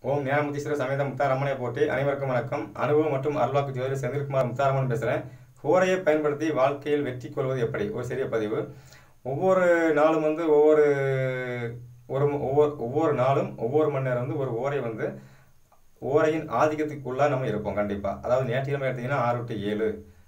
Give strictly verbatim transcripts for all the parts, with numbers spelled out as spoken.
ஓம் ஞானமுத்தீஸ்வரர் சமேத முத்தாரம்மனை போற்றி. அனைவருக்கும் வணக்கம். அனுபவம் மற்றும் அருள்வாக்கு ஜோதிடர் செந்தில்குமார் முத்தாரம்மன் பேசுகிறேன். ஹோரையை பயன்படுத்தி வாழ்க்கையில் வெற்றி கொள்வது எப்படி, ஒரு சிறிய பதிவு. ஒவ்வொரு நாளும் வந்து ஒவ்வொரு ஒரு ஒவ்வொரு ஒவ்வொரு நாளும் ஒவ்வொரு மணி நேரம் வந்து ஒரு ஓரை வந்து ஓரையின் ஆதிக்கத்துக்குள்ளாக நம்ம இருப்போம் கண்டிப்பாக. அதாவது ஞாயிற்றுக்கிழமை எடுத்திங்கன்னா ஆறு டு ஏழு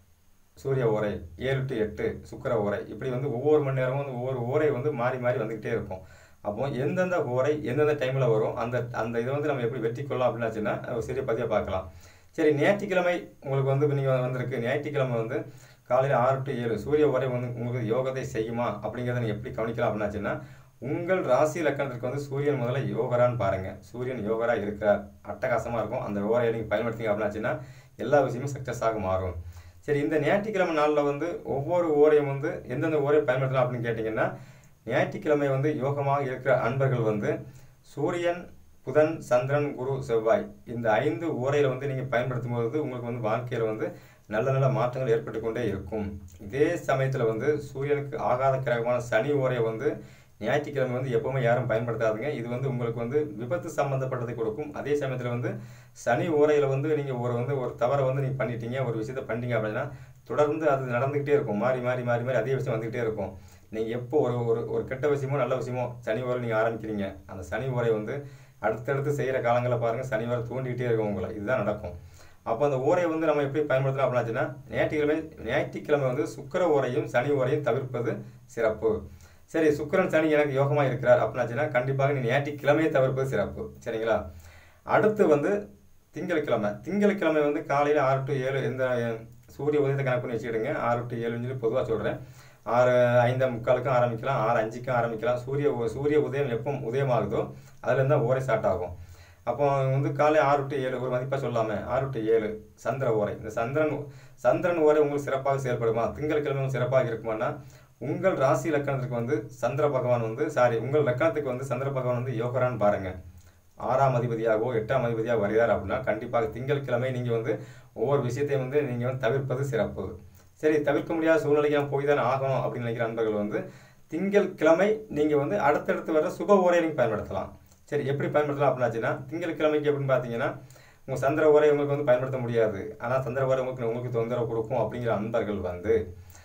சூரிய ஓரை, ஏழு டு எட்டு சுக்கிர ஓரை, இப்படி வந்து ஒவ்வொரு மணி நேரமும் வந்து ஒவ்வொரு ஓரை வந்து மாறி மாறி வந்துக்கிட்டே இருக்கும். அப்போ எந்தெந்த ஓரை எந்தெந்த டைமில் வரும், அந்த அந்த இதை வந்து நம்ம எப்படி வெற்றி கொள்ளலாம் அப்படின்னாச்சுன்னா ஒரு சிறிய பதிவை பார்க்கலாம். சரி, ஞாயிற்றுக்கிழமை உங்களுக்கு வந்து நீங்கள் வந்திருக்கு. ஞாயிற்றுக்கிழமை வந்து காலையில் ஆறு டு ஏழு சூரிய ஓரை வந்து உங்களுக்கு யோகத்தை செய்யுமா அப்படிங்கிறத நீங்கள் எப்படி கவனிக்கலாம் அப்படின்னாச்சுன்னா, உங்கள் ராசி லக்கணத்திற்கு வந்து சூரியன் முதல்ல யோகரான்னு பாருங்கள். சூரியன் யோகரா இருக்கிறார், அட்டகாசமாக இருக்கும். அந்த ஓரையை நீங்கள் பயன்படுத்திங்க அப்படின்னாச்சுன்னா எல்லா விஷயமும் சக்ஸஸாக மாறும். சரி, இந்த ஞாயிற்றுக்கிழமை நாளில் வந்து ஒவ்வொரு ஓரையும் வந்து எந்தெந்த ஓரையை பயன்படுத்தலாம் அப்படின்னு கேட்டிங்கன்னா, ஞாயிற்றுக்கிழமை வந்து யோகமாக இருக்கிற அன்பர்கள் வந்து சூரியன், புதன், சந்திரன், குரு, செவ்வாய் இந்த ஐந்து ஓரையில் வந்து நீங்கள் பயன்படுத்தும் போது உங்களுக்கு வந்து வாழ்க்கையில் வந்து நல்ல நல்ல மாற்றங்கள் ஏற்பட்டு கொண்டே இருக்கும். இதே சமயத்தில் வந்து சூரியனுக்கு ஆகாத கிரகமான சனி ஓரையை வந்து ஞாயிற்றுக்கிழமை வந்து எப்போவுமே யாரும் பயன்படுத்தாதுங்க. இது வந்து உங்களுக்கு வந்து விபத்து சம்மந்தப்பட்டதை கொடுக்கும். அதே சமயத்தில் வந்து சனி ஓரையில் வந்து நீங்கள் ஒரு வந்து ஒரு தவறை வந்து நீங்கள் பண்ணிட்டீங்க, ஒரு விஷயத்தை பண்ணிட்டீங்க அப்படின்னா தொடர்ந்து அது நடந்துக்கிட்டே இருக்கும். மாறி மாறி மாறி மாறி அதே விஷயம் வந்துக்கிட்டே இருக்கும். நீங்கள் எப்போ ஒரு ஒரு ஒரு கெட்ட விஷயமோ நல்ல விஷயமோ சனி ஓரை நீங்கள் ஆரம்பிக்கிறீங்க, அந்த சனி ஓரை வந்து அடுத்தடுத்து செய்கிற காலங்களில் பாருங்கள் சனி ஓரை தூண்டிகிட்டே இருக்கும் உங்களை. இதுதான் நடக்கும். அப்போ அந்த ஓரையை வந்து நம்ம எப்படி பயன்படுத்தலாம் அப்படின்னாச்சுன்னா, ஞாயிற்றுக்கிழமை ஞாயிற்றுக்கிழமை வந்து சுக்கிர ஓரையும் சனி ஓரையும் தவிர்ப்பது சிறப்பு. சரி, சுக்கிரன் சனி எனக்கு யோகமாக இருக்கிறார் அப்படின்னாச்சுன்னா கண்டிப்பாக நீ ஞாயிற்றுக்கிழமையை தவிர்ப்பது சிறப்பு. சரிங்களா? அடுத்து வந்து திங்கட்கிழமை. திங்கட்கிழமை வந்து காலையில் ஆறு டு ஏழு எந்த சூரிய உதயத்தை கணக்கு பண்ணி வச்சுக்கிடுங்க. ஆறு டு ஏழுன்னு சொல்லி பொதுவாக சொல்கிறேன். ஆறு ஐந்து முக்காலுக்கும் ஆரம்பிக்கலாம், ஆறு அஞ்சுக்கும் ஆரம்பிக்கலாம். சூரிய சூரிய உதயம் எப்போ உதயமாகுதோ அதுலேருந்து தான் ஓரை ஸ்டார்ட் ஆகும். அப்போ வந்து காலை ஆறு டு ஏழு ஒரு மதிப்பாக சொல்லாமல் ஆறு டு ஏழு சந்திர ஓரை. இந்த சந்திரன் சந்திரன் ஓரை உங்களுக்கு சிறப்பாக செயல்படுமா, திங்கட்கிழமை சிறப்பாக இருக்குமானா, உங்கள் ராசி லக்கணத்துக்கு வந்து சந்திர பகவான் வந்து சாரி உங்கள் லக்கணத்துக்கு வந்து சந்திர பகவான் வந்து யோகரான்னு பாருங்கள். ஆறாம் அதிபதியாகவோ எட்டாம் அதிபதியாக வருகிறார் அப்படின்னா கண்டிப்பாக திங்கட்கிழமை நீங்கள் வந்து ஒவ்வொரு விஷயத்தையும் வந்து நீங்கள் வந்து தவிர்ப்பது சிறப்பு. சரி, தவிர்க்க முடியாத சூழ்நிலைக்கு நான் போய் தானே ஆகணும் அப்படின்னு நினைக்கிற நண்பர்கள் வந்து திங்கட்கிழமை நீங்கள் வந்து அடுத்தடுத்து வர சுப ஓரையை நீங்கள் பயன்படுத்தலாம். சரி, எப்படி பயன்படுத்தலாம் அப்படின்னாச்சுன்னா, திங்கட்கிழமைக்கு எப்படின்னு பார்த்தீங்கன்னா, உங்கள் சந்திர ஓரை உங்களுக்கு வந்து பயன்படுத்த முடியாது, ஆனால் சந்திர ஓரை உங்களுக்கு உங்களுக்கு தொந்தரவு கொடுக்கும் அப்படிங்கிற நண்பர்கள் வந்து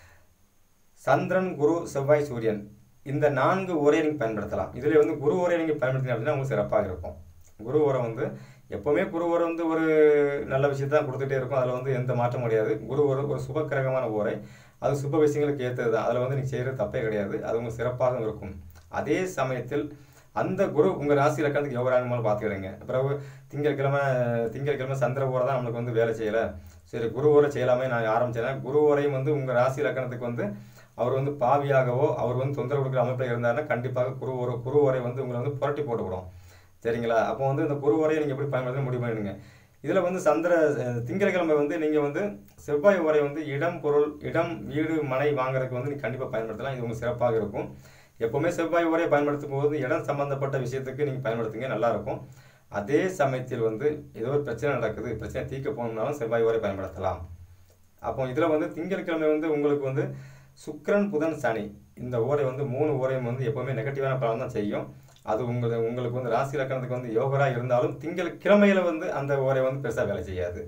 சந்திரன், குரு, செவ்வாய், சூரியன் இந்த நான்கு ஓரையை நீங்கள் பயன்படுத்தலாம். இதில் வந்து குரு ஓரையை நீங்கள் பயன்படுத்திங்க அப்படின்னா உங்களுக்கு சிறப்பாக இருக்கும். குரு ஓரை வந்து எப்போவுமே குரு ஓரை வந்து ஒரு நல்ல விஷயத்தை தான் கொடுத்துட்டே இருக்கும். அதில் வந்து எந்த மாற்றம் கிடையாது. குரு ஓரை ஒரு சுப கிரகமான ஓரை, அது சுப விஷயங்களுக்கு ஏற்றது தான். அதில் வந்து நீங்கள் செய்கிறது தப்பே கிடையாது. அது உங்களுக்கு சிறப்பாக இருக்கும். அதே சமயத்தில் அந்த குரு உங்கள் ராசி லக்கணத்துக்கு யோகரான மூலம் பார்த்துக்கிடுங்க. பிறகு திங்கட்கிழமை திங்கட்கிழமை சந்திர ஓரை தான் நம்மளுக்கு வந்து வேலை செய்யலை, சரி குரு ஓரை செய்யலாமே நான் ஆரம்பித்தேன். குரு ஓரையும் வந்து உங்கள் ராசி லக்கணத்துக்கு வந்து அவர் வந்து பாவியாகவோ அவர் வந்து தொந்தரவு கொடுக்குற அமைப்பில் இருந்தாருன்னா கண்டிப்பாக குரு ஓரை குரு ஓரை வந்து உங்களை வந்து புரட்டி போட்டுவிடும். சரிங்களா? அப்போ வந்து இந்த குரு ஓரையை நீங்கள் எப்படி பயன்படுத்த முடிவு பண்ணிடுங்க. இதில் வந்து சந்திர திங்கட்கிழமை வந்து நீங்கள் வந்து செவ்வாய் ஓரை வந்து இடம், பொருள், இடம், வீடு, மனை வாங்குறதுக்கு வந்து நீங்கள் கண்டிப்பாக பயன்படுத்தலாம். இது உங்களுக்கு சிறப்பாக இருக்கும். எப்போவுமே செவ்வாய் ஓரையை பயன்படுத்தும் போது இடம் சம்மந்தப்பட்ட விஷயத்துக்கு நீங்கள் பயன்படுத்துங்க, நல்லாயிருக்கும். அதே சமயத்தில் வந்து ஏதோ ஒரு பிரச்சனை நடக்குது, பிரச்சனை தீர்க்க போகணும்னாலும் செவ்வாய் ஓரை பயன்படுத்தலாம். அப்போ இதில் வந்து திங்கட்கிழமை வந்து உங்களுக்கு வந்து சுக்கிரன், புதன், சனி இந்த ஓரை வந்து மூணு ஓரையும் வந்து எப்போவுமே நெகட்டிவான பலன் தான் செய்யும். அது உங்களுக்கு உங்களுக்கு வந்து ராசி லக்கணத்துக்கு வந்து யோகராக இருந்தாலும் திங்கட்கிழமையில் வந்து அந்த ஓரை வந்து பெருசாக வேலை செய்யாது.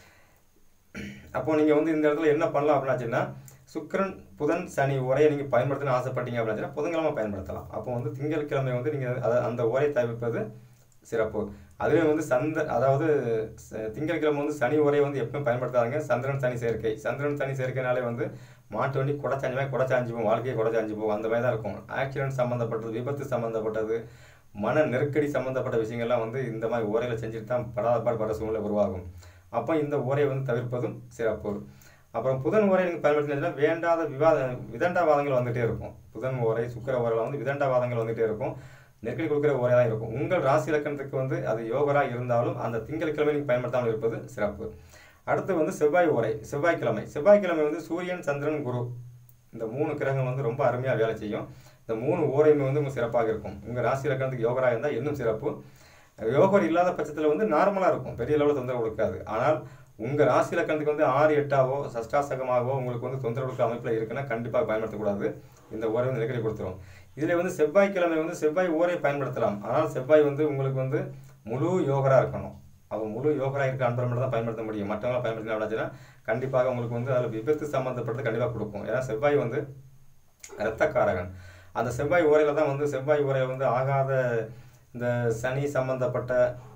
அப்போது நீங்கள் வந்து இந்த இடத்துல என்ன பண்ணலாம் அப்படின்னாச்சுன்னா, சுக்கிரன், புதன், சனி ஓரையை நீங்கள் பயன்படுத்தணும்னு ஆசைப்பட்டீங்க அப்படின்னா புதன்கிழமை பயன்படுத்தலாம். அப்போ வந்து திங்கட்கிழமை வந்து நீங்கள் அதை அந்த ஓரை தவிர்ப்பது சிறப்பு. அதுவே வந்து சந்த அதாவது திங்கட்கிழமை வந்து சனி ஓரையை வந்து எப்பவும் பயன்படுத்தாதுங்க. சந்திரன் சனி சேர்க்கை சந்திரன் சனி சேர்க்கைனாலே வந்து மாட்டு வண்டி குடைச்சாஞ்சு மாதிரி குடைச்சாஞ்சு போகும், வாழ்க்கையை குடைச்சாஞ்சு போகும், அந்த மாதிரி தான் இருக்கும். ஆக்சிடென்ட் சம்மந்தப்பட்டது, விபத்து சம்மந்தப்பட்டது, மன நெருக்கடி சம்மந்தப்பட்ட விஷயங்கள்லாம் வந்து இந்த மாதிரி ஓரையில் செஞ்சுட்டு தான் படாத பட சூழ்நிலை உருவாகும். அப்போ இந்த ஓரையை வந்து தவிர்ப்பதும் சிறப்பு. அப்புறம் புதன் ஓரை நீங்கள் பயன்படுத்தினா வேண்டாத விவாத விதண்டாவாதங்கள் வந்துகிட்டே இருக்கும். புதன் ஓரை, சுக்கிர ஓரையில் வந்து விதண்டாவாதங்கள் வந்துகிட்டே இருக்கும், நெருக்கடி கொடுக்குற ஓரை தான் இருக்கும். உங்கள் ராசி இலக்கணத்துக்கு வந்து அது யோகராக இருந்தாலும் அந்த திங்கட்கிழமை நீங்கள் பயன்படுத்தாமல் இருப்பது சிறப்பு. அடுத்து வந்து செவ்வாய் ஓரை. செவ்வாய்க்கிழமை செவ்வாய்க்கிழமை வந்து சூரியன், சந்திரன், குரு இந்த மூணு கிரகங்கள் வந்து ரொம்ப அருமையாக வேலை செய்யும். இந்த மூணு ஓரையுமே வந்து உங்களுக்கு சிறப்பாக இருக்கும். உங்கள் ராசி இலக்கணத்துக்கு யோகராக இருந்தால் இன்னும் சிறப்பு. யோகர் இல்லாத பட்சத்தில் வந்து நார்மலாக இருக்கும், பெரிய லெவலில் தொந்தரவு கொடுக்காது. ஆனால் உங்கள் ராசி இலக்கணத்துக்கு வந்து ஆறு எட்டாவோ சஷ்டாசகமாகவோ உங்களுக்கு வந்து தொந்தரவு கொடுக்குற அமைப்பில் இருக்குன்னா கண்டிப்பாக பயன்படுத்தக்கூடாது. இந்த ஓரை வந்து நெருக்கடி கொடுத்துரும். இதில் வந்து செவ்வாய்க்கிழமை வந்து செவ்வாய் ஓரை பயன்படுத்தலாம். ஆனால் செவ்வாய் வந்து உங்களுக்கு வந்து முழு யோகராக இருக்கணும். அவங்க முழு யோகராக இருக்க அன்பர் மட்டும் தான் பயன்படுத்த முடியும். மற்றவங்கள பயன்படுத்தினா அப்படின்னா கண்டிப்பாக உங்களுக்கு வந்து அதில் விபத்து சம்மந்தப்பட்டது கண்டிப்பாக கொடுக்கும். ஏன்னா செவ்வாய் வந்து இரத்தக்காரகன். அந்த செவ்வாய் ஓரையில் தான் வந்து செவ்வாய் ஓரையில் வந்து ஆகாத இந்த சனி சம்மந்தப்பட்ட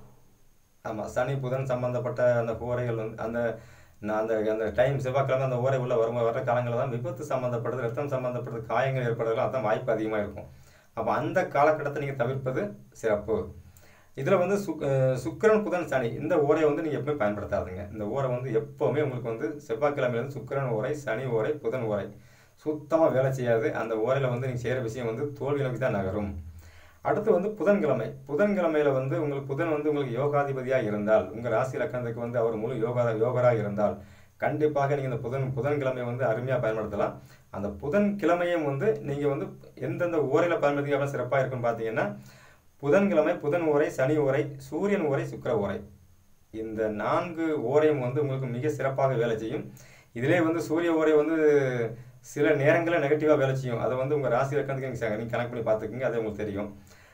ஆமாம் சனி புதன் சம்மந்தப்பட்ட அந்த ஓரைகள் வந்து அந்த அந்த அந்த டைம் செவ்வாய்க்கிழமை அந்த ஓரை உள்ள வரும் வர காலங்களில் தான் விபத்து சம்மந்தப்பட்டது, ரத்தம் சம்மந்தப்பட்டது, காயங்கள் ஏற்படுறதுலாம் அதான் வாய்ப்பு அதிகமாக இருக்கும். அப்போ அந்த காலகட்டத்தை நீங்கள் தவிர்ப்பது சிறப்பு. இதில் வந்து சுக் சுக்கிரன் புதன் சனி இந்த ஓரையை வந்து நீங்கள் எப்பவுமே பயன்படுத்தாதுங்க. இந்த ஓரை வந்து எப்போவுமே உங்களுக்கு வந்து செவ்வாய்க்கிழமையிலேருந்து சுக்கிரன் ஓரை, சனி ஓரை, புதன் ஓரை சுத்தமாக வேலை செய்யாது. அந்த ஓரையில் வந்து நீங்கள் செய்கிற விஷயம் வந்து தோல்வி நோக்கி தான் நகரும். அடுத்து வந்து புதன்கிழமை. புதன்கிழமையில் வந்து உங்களுக்கு புதன் வந்து உங்களுக்கு யோகாதிபதியாக இருந்தால், உங்கள் ராசி லக்கணத்துக்கு வந்து அவர் முழு யோகா யோகராக இருந்தால் கண்டிப்பாக நீங்கள் இந்த புதன் புதன்கிழமையை வந்து அருமையாக பயன்படுத்தலாம். அந்த புதன்கிழமையும் வந்து நீங்கள் வந்து எந்தெந்த ஓரையில் பயன்படுத்திக்க சிறப்பாக இருக்குன்னு பார்த்தீங்கன்னா, புதன்கிழமை புதன் ஓரை, சனி ஓரை, சூரியன் ஓரை, சுக்கிர ஓரை இந்த நான்கு ஓரையும் வந்து உங்களுக்கு மிக சிறப்பாக வேலை செய்யும். இதிலே வந்து சூரிய ஓரை வந்து சில நேரங்களில் நெகட்டிவாக வேலை செய்யும். அதை வந்து உங்கள் ராசி லக்கணத்துக்கு நீங்கள் நீங்கள் கனெக்ட் பண்ணி பார்த்துக்குங்க, அது உங்களுக்கு தெரியும்.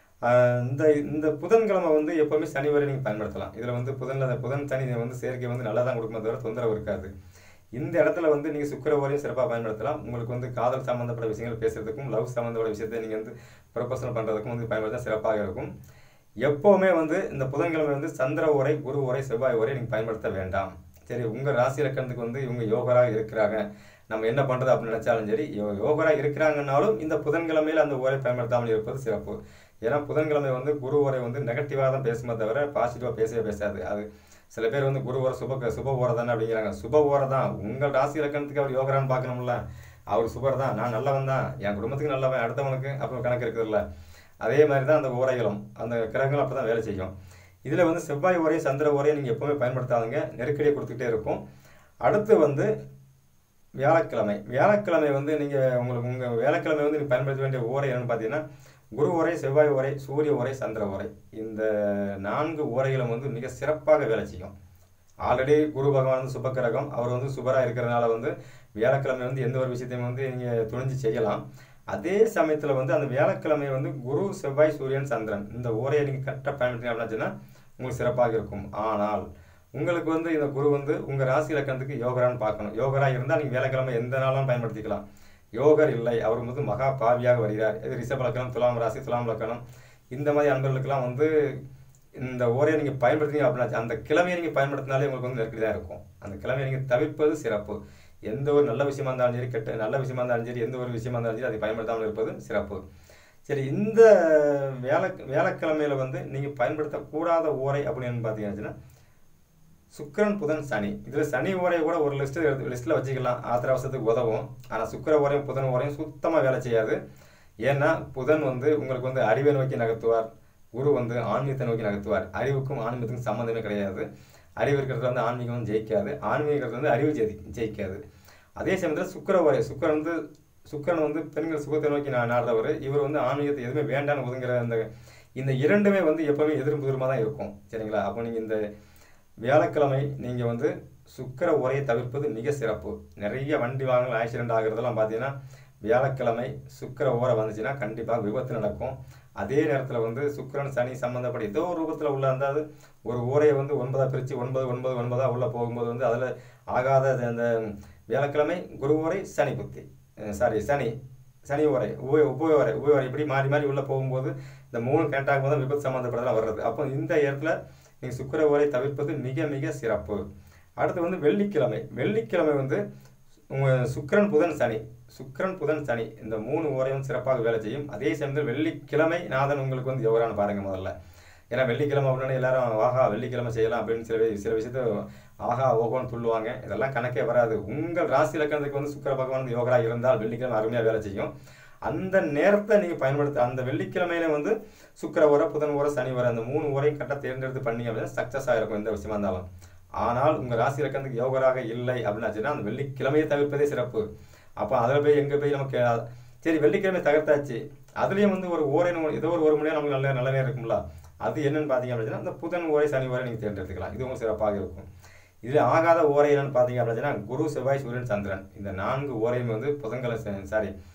இந்த இந்த புதன்கிழமை வந்து எப்போவுமே சனி வரை நீங்கள் பயன்படுத்தலாம். இதில் வந்து புதனில் புதன் சனி வந்து சேர்க்கை வந்து நல்லா தான் கொடுக்குமே தவிர தொந்தரவு இருக்காது. இந்த இடத்துல வந்து நீங்கள் சுக்கிர ஓரையும் சிறப்பாக பயன்படுத்தலாம். உங்களுக்கு வந்து காதல் சம்மந்தப்பட்ட விஷயங்கள் பேசுறதுக்கும், லவ் சம்மந்தப்பட்ட விஷயத்தை நீங்கள் வந்து ப்ரொபோசல் பண்ணுறதுக்கும் வந்து பயன்படுத்தா சிறப்பாக இருக்கும். எப்போவுமே வந்து இந்த புதன்கிழமை வந்து சந்திர ஓரை, குரு ஓரை, செவ்வாய் ஓரை நீங்கள் பயன்படுத்த வேண்டாம். சரி, உங்கள் ராசி லக்கணத்துக்கு வந்து இவங்க யோகராக இருக்கிறாங்க, நம்ம என்ன பண்ணுறது அப்படின்னு நினச்சாலும் சரி, யோ யோகராக இருக்கிறாங்கன்னாலும் இந்த புதன்கிழமையில் அந்த ஓரை பயன்படுத்தாமல் இருப்பது சிறப்பு. ஏன்னா புதன்கிழமை வந்து குரு ஓரை வந்து நெகட்டிவாக தான் பேசுமே தவிர பாசிட்டிவாக பேசவே பேசாது. அது சில பேர் வந்து குரு ஓரை சுப சுப ஓரை தானே அப்படிங்கிறாங்க. சுப ஓரை தான். உங்கள் ராசி லக்கணத்துக்கு அவர் யோகரான்னு பார்க்கணும்ல. அவர் சுபர் தான், நான் நல்லவன் தான், என் குடும்பத்துக்கு நல்லவன், அடுத்தவனுக்கு அப்புறம் கணக்கு இருக்குதுல்ல. அதே மாதிரி தான் அந்த ஓரைகளும் அந்த கிரகங்களும் அப்படி தான் வேலை செய்யும். இதில் வந்து செவ்வாய் ஓரை, சந்திர ஓரையை நீங்கள் எப்போவுமே பயன்படுத்தாதுங்க, நெருக்கடியை கொடுத்துக்கிட்டே இருக்கும். அடுத்து வந்து வியாழக்கிழமை. வியாழக்கிழமை வந்து நீங்கள் உங்களுக்கு உங்கள் வியாழக்கிழமை வந்து நீங்கள் பயன்படுத்த வேண்டிய ஓரை என்னென்னு பார்த்தீங்கன்னா, குரு ஓரை, செவ்வாய் ஓரை, சூரிய ஓரை, சந்திர ஓரை இந்த நான்கு ஓரைகளும் வந்து மிக சிறப்பாக வேலை செய்யும். ஆல்ரெடி குரு பகவான் வந்து சுபக்கிரகம், அவர் வந்து சுபராக இருக்கிறதுனால வந்து வியாழக்கிழமை வந்து எந்த ஒரு விஷயத்தையும் வந்து நீங்கள் துணிஞ்சு செய்யலாம். அதே சமயத்தில் வந்து அந்த வியாழக்கிழமை வந்து குரு, செவ்வாய், சூரியன், சந்திரன் இந்த ஓரையை நீங்கள் கரெக்டாக பயன்படுத்திங்க அப்படின்னா உங்களுக்கு சிறப்பாக இருக்கும். ஆனால் உங்களுக்கு வந்து இந்த குரு வந்து உங்கள் ராசி லக்கணத்துக்கு யோகரான்னு பார்க்கணும். யோகராக இருந்தால் நீங்கள் வியாழக்கிழமை எந்த நாளும் பயன்படுத்திக்கலாம். யோகர் இல்லை, அவர் வந்து மகா பாவியாக வருகிறார். இது ரிஷப லக்கணம், துலாம் ராசி, துலாம் லக்கணம் இந்த மாதிரி அன்பர்களுக்கெல்லாம் வந்து இந்த ஓரையை நீங்கள் பயன்படுத்திங்க அப்படின்னா அந்த கிழமையை நீங்கள் பயன்படுத்தினாலே உங்களுக்கு வந்து நெருக்கடி தான் இருக்கும். அந்த கிழமையை நீங்கள் தவிர்ப்பது சிறப்பு. எந்த ஒரு நல்ல விஷயமா இருந்தாலும் சரி, கெட்ட நல்ல விஷயமா இருந்தாலும் சரி, எந்த ஒரு விஷயமா இருந்தாலும் சரி அதை பயன்படுத்தாமல் இருப்பது சிறப்பு. சரி, இந்த வேலை வியாழக்கிழமையில் வந்து நீங்கள் பயன்படுத்தக்கூடாத ஓரை அப்படின்னு பார்த்தீங்கன்னா சுக்கிரன் புதன் சனி. இதில் சனி ஓரையை கூட ஒரு லிஸ்ட்டு எடுத்து லிஸ்ட்டில் வச்சுக்கலாம், ஆத்திர அவசரத்துக்கு உதவும். ஆனால் சுக்கிர ஓரையும் புதன் ஓரையும் சுத்தமாக வேலை செய்யாது. ஏன்னா புதன் வந்து உங்களுக்கு வந்து அறிவை நோக்கி நகர்த்துவார், குரு வந்து ஆன்மீகத்தை நோக்கி நகர்த்துவார். அறிவுக்கும் ஆன்மீகத்துக்கும் சம்மந்தமே கிடையாது. அறிவு இருக்கிறது வந்து ஆன்மீகம் ஜெயிக்காது, ஆன்மீகம் வந்து அறிவு ஜெயி ஜெயிக்காது. அதே சமயத்தில் சுக்கிர ஓரை சுக்கிரன் வந்து சுக்கிரன் வந்து பெண்கள் சுகத்தை நோக்கி நான் நாடுறவர், இவர் வந்து ஆன்மீகத்தை எதுவுமே வேண்டான்னு ஒதுங்குற அந்த இந்த இரண்டுமே வந்து எப்போவுமே எதிரும் புதிருமாக தான் இருக்கும். சரிங்களா? அப்போ நீங்கள் இந்த வியாழக்கிழமை நீங்கள் வந்து சுக்கிர ஓரையை தவிர்ப்பது மிக சிறப்பு. நிறைய வண்டி வாகனங்கள் ஆக்சிடென்ட் ஆகிறதெல்லாம் பார்த்தீங்கன்னா வியாழக்கிழமை சுக்கிர ஓரை வந்துச்சுன்னா கண்டிப்பாக விபத்து நடக்கும். அதே நேரத்தில் வந்து சுக்கிரன் சனி சம்மந்தப்பட்ட ஏதோ ஒரு ரூபத்தில் உள்ள இருந்தால் ஒரு ஓரையை வந்து ஒன்பதாக பிரித்து ஒன்பது ஒன்பது ஒன்பதாக உள்ளே போகும்போது வந்து அதில் ஆகாத அந்த வியாழக்கிழமை குரு ஓரை, சனி புத்தி சாரி சனி சனி ஓரை, உபய உபய ஓரை உபய ஓரை இப்படி மாறி மாறி உள்ளே போகும்போது இந்த மூணு கரெக்டாக போது தான் விபத்து சம்மந்தப்பட்டதெல்லாம் வர்றது. அப்போ இந்த இடத்துல நீங்கள் சுக்கிர ஓரை தவிர்ப்பது மிக மிக சிறப்பு. அடுத்து வந்து வெள்ளிக்கிழமை. வெள்ளிக்கிழமை வந்து உங்கள் சுக்கிரன் புதன் சனி சுக்கிரன் புதன் சனி இந்த மூணு ஓரையும் சிறப்பாக வேலை செய்யும். அதே சமயத்தில் வெள்ளிக்கிழமை நாதன் உங்களுக்கு வந்து யோகரான்னு பாருங்கள் முதல்ல. ஏன்னா வெள்ளிக்கிழமை அப்படின்னா எல்லாரும் ஆஹா வெள்ளிக்கிழமை செய்யலாம் அப்படின்னு சில சில விஷயத்த ஆஹா ஓகோன்னு சொல்லுவாங்க. இதெல்லாம் கணக்கே வராது. உங்கள் ராசி லக்கணத்துக்கு வந்து சுக்கிர பகவான் யோகரா இருந்தால் வெள்ளிக்கிழமை அருமையாக வேலை செய்யும். அந்த நேரத்தை நீங்கள் பயன்படுத்த அந்த வெள்ளிக்கிழமையில வந்து சுக்கிர ஓரை, புதன் ஓரை, சனி ஓரை அந்த மூணு ஓரையும் கரெக்டாக தேர்ந்தெடுத்து பண்ணீங்க அப்படின்னா சக்ஸஸ் ஆகிருக்கும் எந்த விஷயமா இருந்தாலும். ஆனால் உங்கள் ராசி லக்கணத்துக்கு யோகராக இல்லை அப்படின்னாச்சுன்னா அந்த வெள்ளிக்கிழமையை தவிர்ப்பதே சிறப்பு. அப்போ அதில் போய் எங்கே போய் நமக்கு சரி வெள்ளிக்கிழமை தகர்த்தாச்சு, அதுலேயும் வந்து ஒரு ஓரை ஏதோ ஒரு ஒரு மணி நேரம் நமக்கு நல்ல நல்ல நேரம் இருக்கும்ல, அது என்னென்னு பார்த்தீங்க அப்படின்னா அந்த புதன் ஓரை, சனி ஓரை நீங்கள் தேர்ந்தெடுத்துக்கலாம். இதுவும் சிறப்பாக இருக்கும். இதில் ஆகாத ஓரை என்னென்னு பார்த்தீங்க அப்படின்னா குரு, செவ்வாய், சூரியன், சந்திரன் இந்த நான்கு ஓரையும் வந்து புதன்கிழமை சாரி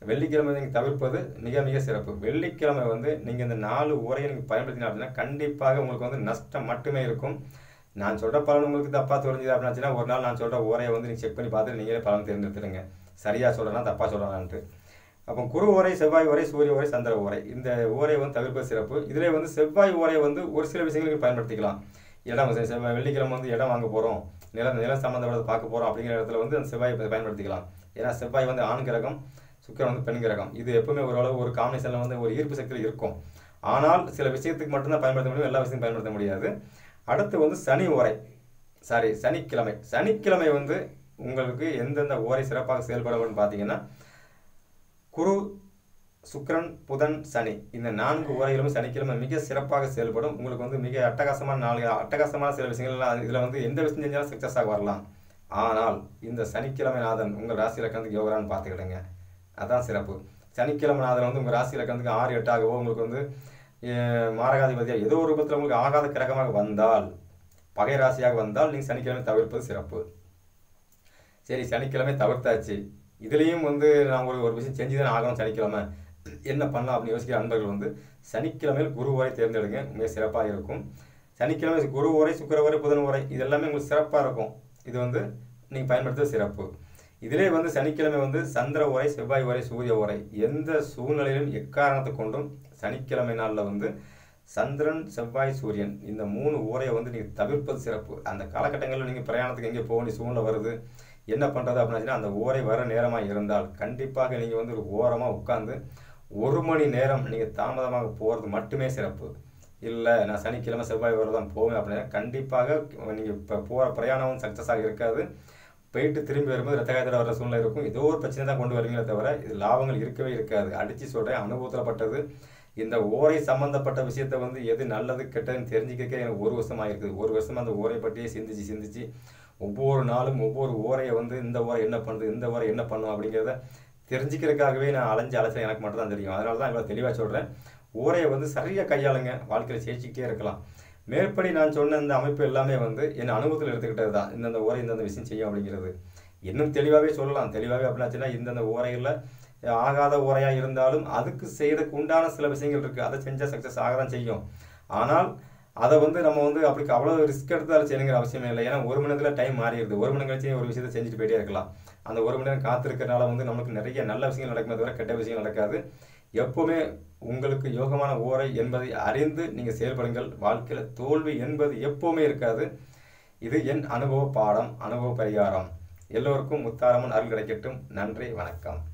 வெள்ளிக்கிழமை நீங்கள் தவிர்ப்பது மிக மிக சிறப்பு. வெள்ளிக்கிழமை வந்து நீங்கள் இந்த நாலு உரையை நீங்கள் பயன்படுத்தினா அப்படின்னா கண்டிப்பாக உங்களுக்கு வந்து நஷ்டம் மட்டுமே இருக்கும். நான் சொல்கிற பலன் உங்களுக்கு தப்பாக தெரிஞ்சுது அப்படின்னாச்சுன்னா ஒரு நாள் நான் சொல்கிற உரையை வந்து நீங்கள் செக் பண்ணி பார்த்துட்டு நீங்களே பலன் தேர்ந்தெடுத்துடுங்க, சரியாக சொல்கிறேன்னா தப்பாக சொல்கிறேன்னான்ட்டு. அப்போ குரு ஓரை, செவ்வாய் ஓரை, சூரிய ஓரை, சந்திர ஓரை, இந்த ஓரையை வந்து தவிர்ப்பது சிறப்பு. இதிலே வந்து செவ்வாய் ஓரையை வந்து ஒரு சில விஷயங்களுக்கு பயன்படுத்திக்கலாம். இடம் செவ்வாய் வெள்ளிக்கிழமை வந்து இடம் வாங்க போகிறோம், நிலம் நிலம் சம்மந்தப்பட்டதை பார்க்க போகிறோம் அப்படிங்கிற இடத்துல வந்து அந்த செவ்வாயை பயன்படுத்திக்கலாம். ஏன்னா செவ்வாய் வந்து ஆண் கிரகம், சுக்கிரன் வந்து பெண் கிரகம். இது எப்பவுமே ஓரளவு ஒரு காம்பினேஷனில் வந்து ஒரு ஈர்ப்பு சக்தியில் இருக்கும். ஆனால் சில விஷயத்துக்கு மட்டும்தான் பயன்படுத்த முடியும், எல்லா விஷயத்தையும் பயன்படுத்த முடியாது. அடுத்து வந்து சனி ஓரை, சாரி சனிக்கிழமை. சனிக்கிழமை வந்து உங்களுக்கு எந்தெந்த ஓரை சிறப்பாக செயல்படும் பார்த்தீங்கன்னா குரு, சுக்கிரன், புதன், சனி, இந்த நான்கு ஓரைகளும் சனிக்கிழமை மிக சிறப்பாக செயல்படும். உங்களுக்கு வந்து மிக அட்டகாசமான நாலு அட்டகாசமான சில விஷயங்கள்லாம் இதில் வந்து எந்த விஷயம் செஞ்சாலும் சக்ஸஸாக வரலாம். ஆனால் இந்த சனிக்கிழமை நாதன் உங்கள் ராசி இலக்கணத்துக்கு யோகரான்னு பார்த்துக்கிடுங்க, அதான் சிறப்பு. சனிக்கிழமை நாதன் வந்து உங்கள் ராசி இலக்கணத்துக்கு ஆறு எட்டாகவோ உங்களுக்கு வந்து மாரகாதிபதியாக ஏதோ ஒரு ரூபத்தில் உங்களுக்கு ஆகாத கிரகமாக வந்தால், பகை ராசியாக வந்தால் நீங்கள் சனிக்கிழமை தவிர்ப்பது சிறப்பு. சரி, சனிக்கிழமை தவிர்த்தாச்சு, இதுலேயும் வந்து நான் ஒரு ஒரு விஷயம் செஞ்சு தான் ஆகணும், சனிக்கிழமை என்ன பண்ணலாம் அப்படின்னு யோசிக்கிற அன்பர்கள் வந்து சனிக்கிழமையில் குரு ஓரை தேர்ந்தெடுங்க, மிக சிறப்பாக இருக்கும். சனிக்கிழமை குரு ஓரை, சுக்கிர ஓரை, புதன் ஓரை, இது எல்லாமே உங்களுக்கு சிறப்பாக இருக்கும். இது வந்து நீங்கள் பயன்படுத்துவது சிறப்பு. இதிலே வந்து சனிக்கிழமை வந்து சந்திர ஓரை, செவ்வாய் ஓரை, சூரிய ஓரை, எந்த சூழ்நிலையிலும் எக்காரணத்தை கொண்டும் சனிக்கிழமை நாளில் வந்து சந்திரன், செவ்வாய், சூரியன் இந்த மூணு ஓரையை வந்து நீங்கள் தவிர்ப்பது சிறப்பு. அந்த காலகட்டங்களில் நீங்கள் பிரயாணத்துக்கு எங்கே போக வேண்டிய சூழ்நிலை வருது, என்ன பண்ணுறது அப்படின்னா அந்த ஓரை வர நேரமாக இருந்தால் கண்டிப்பாக நீங்கள் வந்து ஒரு ஓரமாக உட்காந்து ஒரு மணி நேரம் நீங்கள் தாமதமாக போகிறது மட்டுமே சிறப்பு. இல்லை நான் சனிக்கிழமை செவ்வாய் ஓரை தான் போவேன் அப்படின்னா கண்டிப்பாக நீங்கள் இப்போ போகிற பிரயாணமும் சக்ஸஸாக இருக்காது. போயிட்டு திரும்பி வரும்போது ரத்த காயத்தில் வர சூழ்நிலை இருக்கும். ஏதோ ஒரு பிரச்சனை தான் கொண்டு வருவீங்களே தவிர இது லாபங்கள் இருக்கவே இருக்காது. அடித்து சொல்கிறேன், அனுபவத்தில் பட்டது. இந்த ஓரை சம்மந்தப்பட்ட விஷயத்தை வந்து எது நல்லது கெட்டதுன்னு தெரிஞ்சுக்கிறக்கே எனக்கு ஒரு வருஷம் ஆகிருக்குது. ஒரு வருஷம் அந்த ஓரை பற்றியே சிந்திச்சு சிந்திச்சு ஒவ்வொரு நாளும் ஒவ்வொரு ஓரையை வந்து இந்த ஓரை என்ன பண்ணுது, இந்த ஓரை என்ன பண்ணும் அப்படிங்கிறத தெரிஞ்சுக்கிறதுக்காகவே நான் அலைஞ்சு அலைச்சல் எனக்கு மட்டும் தான் தெரியும். அதனால தான் இவ்வளோ தெளிவாக சொல்கிறேன். ஓரையை வந்து சரியாக கையாளுங்க, வாழ்க்கையில் ஜெயிச்சுக்கிட்டே இருக்கலாம். மேற்படி நான் சொன்ன இந்த அமைப்பு எல்லாமே வந்து என் அனுபவத்தில் எடுத்துக்கிட்டது தான். இந்தந்த ஓரை இந்தந்த விஷயம் செய்யும் அப்படிங்கிறது இன்னும் தெளிவாகவே சொல்லலாம். தெளிவாகவே அப்படின்னாச்சுன்னா இந்தந்த ஓரைகளில் ஆகாத ஓரையாக இருந்தாலும் அதுக்கு செய்யறதுக்கு உண்டான சில விஷயங்கள் இருக்குது. அதை செஞ்சால் சக்ஸஸ் ஆக தான் செய்யும். ஆனால் அதை வந்து நம்ம வந்து அப்படி அவ்வளோ ரிஸ்க் எடுத்து அதை செய்யணுங்கிற அவசியமே இல்லை. ஏன்னா ஒரு மணி நேரத்தில் டைம் மாறிடுது. ஒரு மணி கழிச்சு ஒரு விஷயத்தை செஞ்சுட்டு போயிட்டே இருக்கலாம். அந்த ஒரு மணி நேரம் காத்திருக்கிறனால வந்து நமக்கு நிறைய நல்ல விஷயங்கள் நடக்குமே தவிர கெட்ட விஷயங்கள் நடக்காது. எப்போவுமே உங்களுக்கு யோகமான ஓரை என்பதை அறிந்து நீங்கள் செயல்படுங்கள். வாழ்க்கையில் தோல்வி என்பது எப்போவுமே இருக்காது. இது என் அனுபவ பாடம், அனுபவ பரிகாரம். எல்லோருக்கும் முத்தாரம்மன் அருள் கிடைக்கட்டும். நன்றி, வணக்கம்.